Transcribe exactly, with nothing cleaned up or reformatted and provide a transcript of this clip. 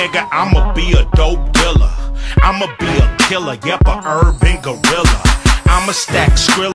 nigga, I'ma be a dope dealer. I'ma be a killer, yep, a urban gorilla. I'ma stack Skrilla.